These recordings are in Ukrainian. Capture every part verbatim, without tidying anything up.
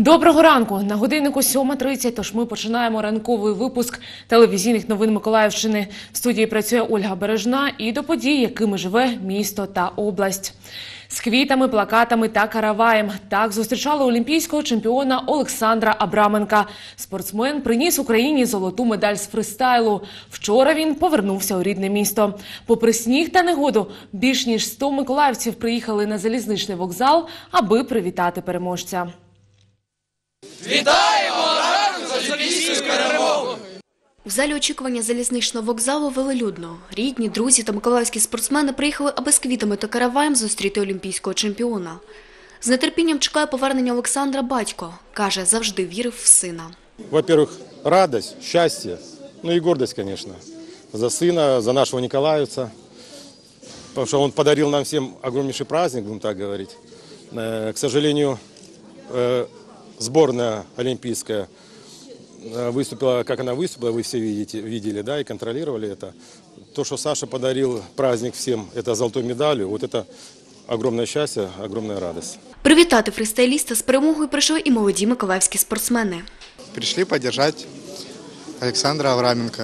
Доброго ранку! На годиннику сьома тридцять, тож ми починаємо ранковий випуск телевізійних новин Миколаївщини. В студії працює Ольга Бережна і до подій, якими живе місто та область. З квітами, плакатами та караваєм. Так зустрічали олімпійського чемпіона Олександра Абраменка. Спортсмен приніс Україні золоту медаль з фристайлу. Вчора він повернувся у рідне місто. Попри сніг та негоду, більш ніж сто миколаївців приїхали на залізничний вокзал, аби привітати переможця. Вітаємо разом з олімпійською перемогою! В залі очікування залізничного вокзалу велелюдно. Рідні, друзі та миколаївські спортсмени приїхали, аби з квітами та караваєм зустріти олімпійського чемпіона. З нетерпінням чекає повернення Олександра батько. Каже, завжди вірив в сина. Во-первых, радость, счастье, ну и гордость, конечно, за сына, за нашего николаевца. Потому что он подарил нам всем огромнейший праздник, будем так говорить. К сожалению, сборная олимпийская выступила, как она выступила, вы все видите, видели, да, и контролировали это. То, что Саша подарил праздник всем, это золотой медалью, вот это огромное счастье, огромная радость. Привітати фристайліста з перемогою прийшли і молоді миколаївські спортсмени. Пришли поддержать Александра Абраменка.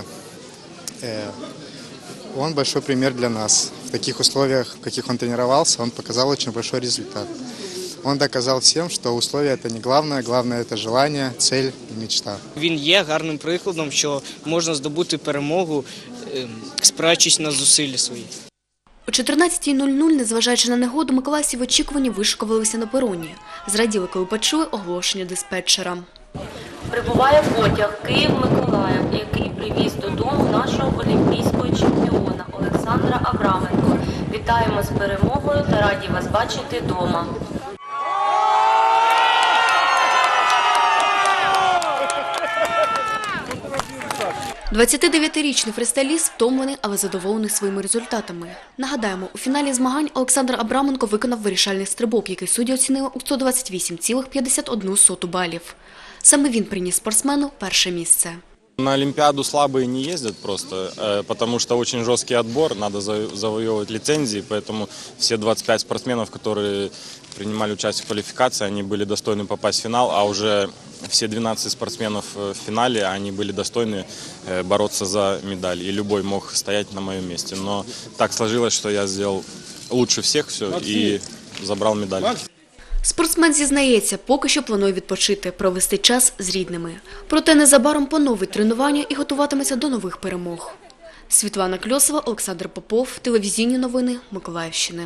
Он большой пример для нас. В таких условиях, в каких он тренировался, он показал очень большой результат. Он доказал всем, что условия – это не главное, главное – это желание, цель и мечта. Він є гарним прикладом, що можна здобути перемогу, спираючись на зусилля свої. О чотирнадцятій нуль нуль, незважаючи на негоду, миколаївці в очікуванні вишикувалися на пероні. Зраділи, коли почули оголошення диспетчера. Прибуває потяг Київ-Миколаїв, який привіз додому нашого олімпійського чемпіона Олександра Абраменко. Вітаємо з перемогою та раді вас бачити вдома. двадцятидев'ятирічний фристайліст втомлений, але задоволений своїми результатами. Нагадаємо, у фіналі змагань Олександр Абраменко виконав вирішальний стрибок, який судді оцінили у сто двадцять вісім цілих п'ятдесят одну соту балів. Саме він приніс спортсмену перше місце. На Олимпиаду слабые не ездят просто, потому что очень жесткий отбор, надо завоевывать лицензии, поэтому все двадцать пять спортсменов, которые принимали участие в квалификации, они были достойны попасть в финал, а уже все двенадцать спортсменов в финале, они были достойны бороться за медаль, и любой мог стоять на моем месте. Но так сложилось, что я сделал лучше всех все и забрал медаль. Спортсмен зізнається, поки що планує відпочити, провести час з рідними. Проте незабаром поновить тренування і готуватиметься до нових перемог. Світлана Кльосова, Олександр Попов, телевізійні новини Миколаївщини.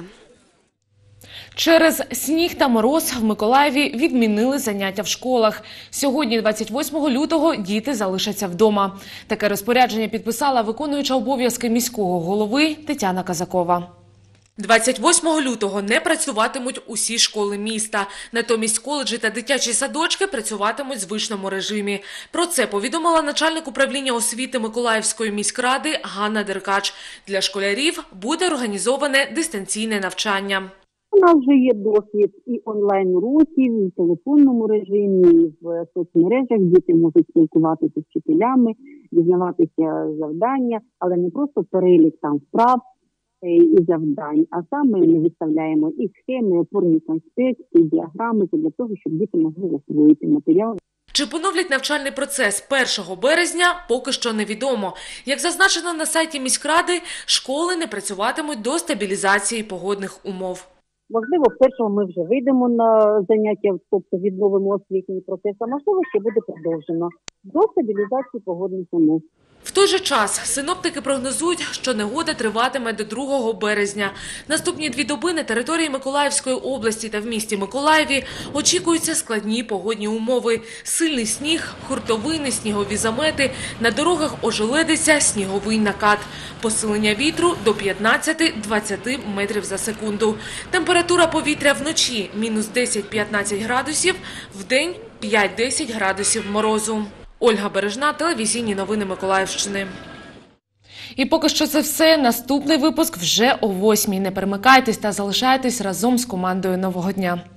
Через сніг та мороз в Миколаєві відмінили заняття в школах. Сьогодні, двадцять восьмого лютого, діти залишаться вдома. Таке розпорядження підписала виконуюча обов'язки міського голови Тетяна Казакова. двадцять восьмого лютого не працюватимуть усі школи міста. Натомість коледжі та дитячі садочки працюватимуть в звичному режимі. Про це повідомила начальник управління освіти Миколаївської міськради Ганна Деркач. Для школярів буде організоване дистанційне навчання. У нас вже є досвід і онлайн-уроків, і в телефонному режимі, і в соцмережах. Діти можуть спілкуватися з вчителями, дізнаватися завдання, але не просто перелік там вправ і завдань, а саме ми виставляємо і схеми, опорні конспекти, діаграми для того, щоб діти могли освоїти матеріал. Чи поновлять навчальний процес першого березня, поки що невідомо. Як зазначено на сайті міськради, школи не працюватимуть до стабілізації погодних умов. Можливо, в першому ми вже вийдемо на заняття, тобто відновимо освітній процес, а можливо, ще буде продовжено до стабілізації погодних умов. В той же час синоптики прогнозують, що негода триватиме до другого березня. Наступні дві доби на території Миколаївської області та в місті Миколаєві очікуються складні погодні умови. Сильний сніг, хуртовини, снігові замети, на дорогах ожеледиця, сніговий накат. Посилення вітру до п'ятнадцяти-двадцяти метрів за секунду. Температура повітря вночі – мінус десять-п'ятнадцять градусів, вдень – п'ять-десять градусів морозу. Ольга Бережна, телевізійні новини Миколаївщини. І поки що це все. Наступний випуск вже о восьмій. Не перемикайтесь та залишайтесь разом з командою «Нового дня».